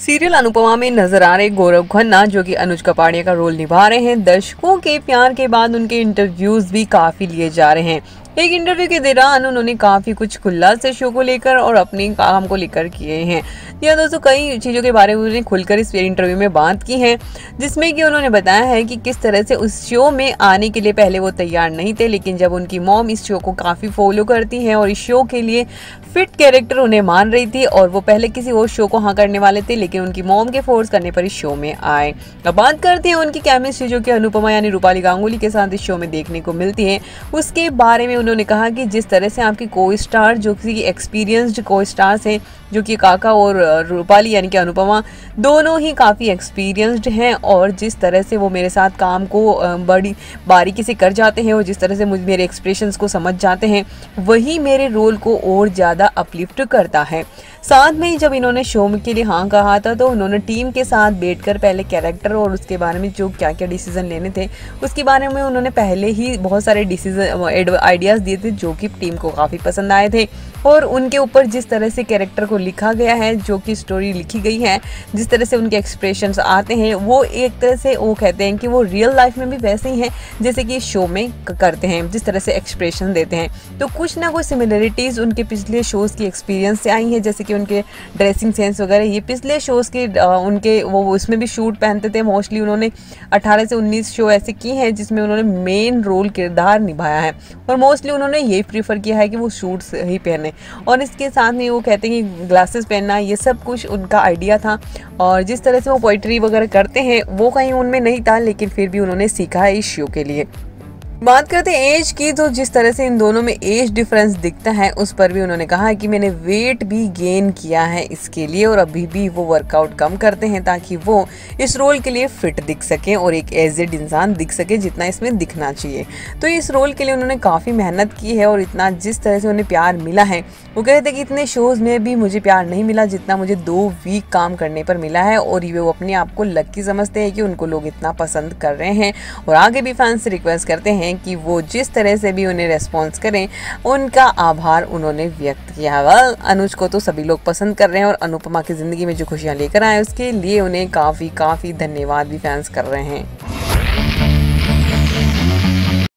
Serial Anupama में नजर आ रहे गौरव खन्ना जो कि अनुज कपाड़िया का रोल निभा रहे हैं, दर्शकों के प्यार के बाद उनके इंटरव्यूज भी काफी लिए जा रहे हैं। एक इंटरव्यू के दौरान उन्होंने काफी कुछ खुला से शो को लेकर और अपने काम को लेकर किए हैं। या दोस्तों कई चीजों के बारे में उन्होंने खुलकर इस इंटरव्यू में बात की है, जिसमें कि उन्होंने बताया है कि किस तरह से उस शो में आने के लिए पहले वो तैयार नहीं थे, लेकिन जब उनकी मॉम इस शो को काफी फॉलो करती हैं और इस शो के लिए फिट कैरेक्टर उन्हें मान रही थी और वो पहले किसी और शो को हाँ करने वाले थे, लेकिन उनकी मॉम के फोर्स करने पर इस शो में आए। अब बात करते हैं उनकी केमिस्ट्री जो कि अनुपमा यानी रूपाली गांगुली के साथ इस शो में देखने को मिलती है, उसके बारे में उन्होंने कहा कि जिस तरह से आपकी को स्टार जो कि एक्सपीरियंस्ड को स्टार्स हैं, जो कि काका और रूपाली यानी कि अनुपमा दोनों ही काफ़ी एक्सपीरियंस्ड हैं और जिस तरह से वो मेरे साथ काम को बड़ी बारीकी से कर जाते हैं और जिस तरह से मुझे मेरे एक्सप्रेशंस को समझ जाते हैं, वही मेरे रोल को और ज़्यादा अपलिफ्ट करता है। साथ में ही जब इन्होंने शो के लिए हाँ कहा था तो उन्होंने टीम के साथ बैठकर पहले कैरेक्टर और उसके बारे में जो क्या क्या डिसीजन लेने थे उसके बारे में उन्होंने पहले ही बहुत सारे डिसीजन आइडियाज़ दिए थे जो कि टीम को काफ़ी पसंद आए थे। और उनके ऊपर जिस तरह से कैरेक्टर को लिखा गया है, जो कि स्टोरी लिखी गई है, जिस तरह से उनके एक्सप्रेशंस आते हैं, वो एक तरह से वो कहते हैं कि वो रियल लाइफ में भी वैसे ही हैं जैसे कि शो में करते हैं, जिस तरह से एक्सप्रेशन देते हैं। तो कुछ ना कुछ सिमिलरिटीज़ उनके पिछले शोज़ की एक्सपीरियंस से आई हैं, जैसे कि उनके ड्रेसिंग सेंस वगैरह। ये पिछले शोज़ के उनके वो उसमें भी शूट पहनते थे। मोस्टली उन्होंने 18 से 19 शो ऐसे किए हैं जिसमें उन्होंने मेन रोल किरदार निभाया है और मोस्टली उन्होंने यही प्रीफर किया है कि वो शूट्स ही पहने। और इसके साथ में वो कहते हैं कि ग्लासेस पहनना, ये सब कुछ उनका आइडिया था और जिस तरह से वो पोइट्री वगैरह करते हैं वो कहीं उनमें नहीं था, लेकिन फिर भी उन्होंने सीखा है इस शो के लिए। बात करते हैं एज की, तो जिस तरह से इन दोनों में एज डिफरेंस दिखता है उस पर भी उन्होंने कहा है कि मैंने वेट भी गेन किया है इसके लिए और अभी भी वो वर्कआउट कम करते हैं ताकि वो इस रोल के लिए फिट दिख सकें और एक एजेड इंसान दिख सके जितना इसमें दिखना चाहिए। तो इस रोल के लिए उन्होंने काफ़ी मेहनत की है और इतना जिस तरह से उन्हें प्यार मिला है, वो कहते हैं कि इतने शोज़ में भी मुझे प्यार नहीं मिला जितना मुझे 2 वीक काम करने पर मिला है और ये वो अपने आप को लकी समझते हैं कि उनको लोग इतना पसंद कर रहे हैं और आगे भी फैंस से रिक्वेस्ट करते हैं कि वो जिस तरह से भी उन्हें रेस्पॉन्स करें, उनका आभार उन्होंने व्यक्त किया। अनुज को तो सभी लोग पसंद कर रहे हैं और अनुपमा की ज़िंदगी में जो खुशियाँ लेकर आए उसके लिए उन्हें काफ़ी धन्यवाद भी फैंस कर रहे हैं।